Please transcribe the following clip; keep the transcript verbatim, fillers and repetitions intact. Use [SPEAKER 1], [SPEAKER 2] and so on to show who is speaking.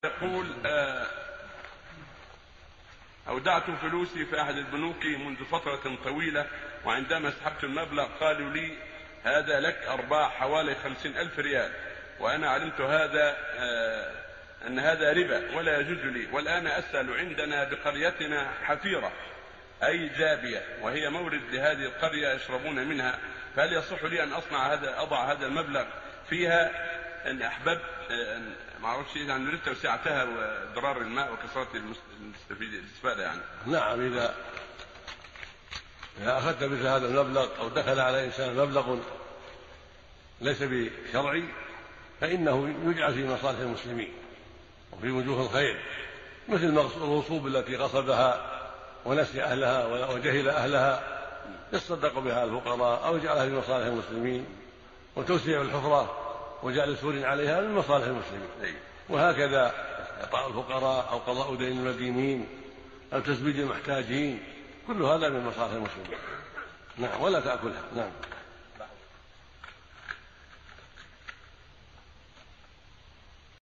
[SPEAKER 1] يقول آه، أودعت فلوسي في أحد البنوك منذ فترة طويلة، وعندما سحبت المبلغ قالوا لي هذا لك أرباح حوالي خمسين ألف ريال، وأنا علمت هذا آه، أن هذا ربا ولا يجوز لي. والآن أسأل، عندنا بقريتنا حفيرة أي جابية وهي مورد لهذه القرية يشربون منها، فهل يصح لي أن أصنع هذا أضع هذا المبلغ فيها إن أحببت؟ ما أعرفش إذا نريد توسعتها وإضرار الماء وكثرة الاستفادة يعني.
[SPEAKER 2] نعم، إذا إذا أخذت مثل هذا المبلغ أو دخل على إنسان مبلغ ليس بشرعي فإنه يجعل في مصالح المسلمين وفي وجوه الخير، مثل الرسوب التي غصبها ونسي أهلها وجهل أهلها يصدق بها الفقراء، أو يجعلها في مصالح المسلمين، وتوسيع الحفرة وجعل السور عليها من مصالح المسلمين. وهكذا إعطاء الفقراء أو قضاء دين المدينين أو تزويج المحتاجين، كل هذا من مصالح المسلمين. نعم، ولا تأكلها. نعم.